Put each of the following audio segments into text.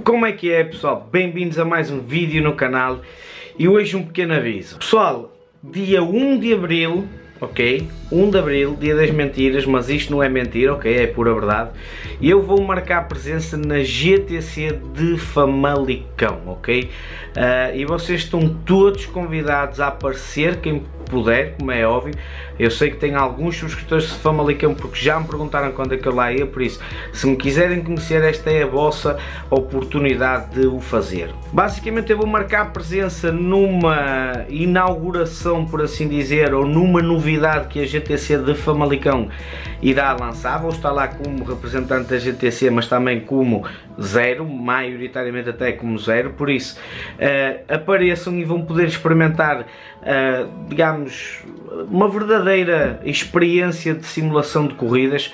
Como é que é, pessoal? Bem-vindos a mais um vídeo no canal e hoje um pequeno aviso. Pessoal, dia 1 de Abril, ok? 1 de Abril, dia das mentiras, mas isto não é mentira, ok? É pura verdade. Eu vou marcar presença na GTC de Famalicão, ok? E vocês estão todos convidados a aparecer, quem puder, como é óbvio. Eu sei que tem alguns subscritores de Famalicão porque já me perguntaram quando é que eu lá ia, por isso, se me quiserem conhecer, esta é a vossa oportunidade de o fazer. Basicamente eu vou marcar presença numa inauguração, por assim dizer, ou numa novidade que a GTC de Famalicão irá lançar. Vou estar lá como representante da GTC, mas também como zero, maioritariamente até como zero, por isso apareçam e vão poder experimentar, digamos, uma verdadeira experiência de simulação de corridas,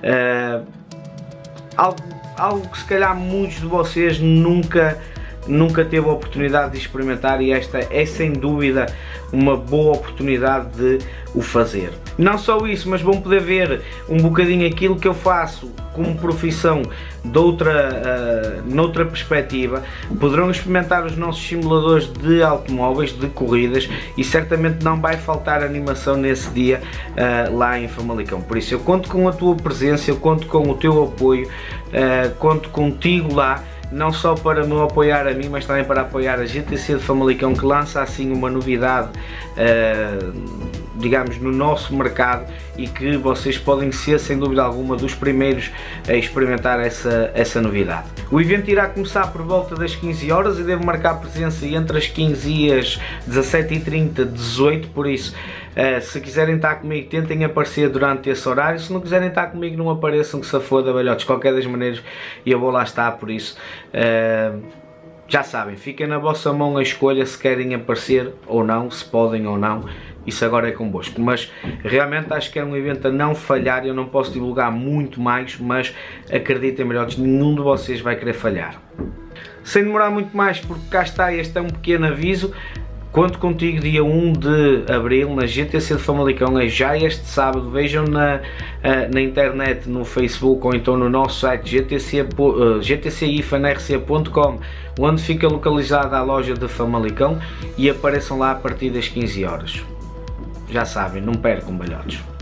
algo que se calhar muitos de vocês nunca teve a oportunidade de experimentar, e esta é sem dúvida uma boa oportunidade de o fazer. Não só isso, mas vão poder ver um bocadinho aquilo que eu faço como profissão de noutra perspectiva. Poderão experimentar os nossos simuladores de automóveis, de corridas, e certamente não vai faltar animação nesse dia lá em Famalicão. Por isso eu conto com a tua presença, eu conto com o teu apoio, conto contigo lá, não só para me apoiar a mim, mas também para apoiar a GTC de Famalicão, que lança assim uma novidade, digamos, no nosso mercado, e que vocês podem ser, sem dúvida alguma, dos primeiros a experimentar essa novidade. O evento irá começar por volta das 15 horas e devo marcar presença entre as 15 e as 17h30, 18, por isso, se quiserem estar comigo, tentem aparecer durante esse horário. Se não quiserem estar comigo, não apareçam, que se foda, velhotes. De qualquer das maneiras, eu vou lá estar, por isso, já sabem, fica na vossa mão a escolha se querem aparecer ou não, se podem ou não. Isso agora é convosco, mas realmente acho que é um evento a não falhar. Eu não posso divulgar muito mais, mas acreditem, melhores, nenhum de vocês vai querer falhar. Sem demorar muito mais, porque cá está, este é um pequeno aviso. Conto contigo dia 1 de Abril na GTC de Famalicão, é já este sábado. Vejam na internet, no Facebook, ou então no nosso site gtcifanrc.com, onde fica localizada a loja de Famalicão, e apareçam lá a partir das 15 horas. Já sabem, não percam, balhotes.